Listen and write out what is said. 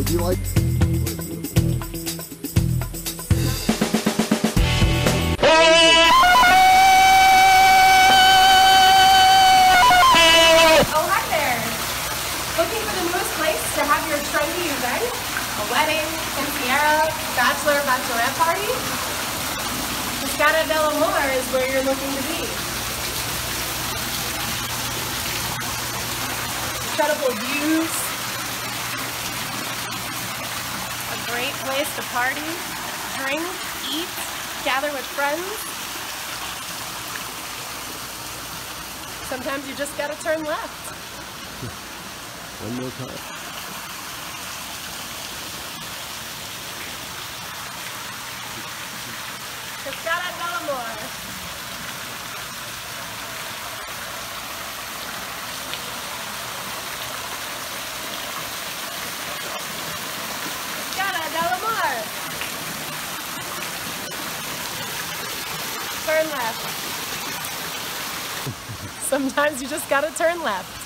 Would you like? Oh, hi there. Looking for the newest place to have your trendy event? A wedding, quinceañera, bachelor, bachelorette party? Cascada del Amor is where you're looking to be. Incredible views. A great place to party, drink, eat, gather with friends. Sometimes you just gotta turn left. One more time. Cascada del Amor. Cascada del Amor. Turn left. Sometimes you just gotta turn left.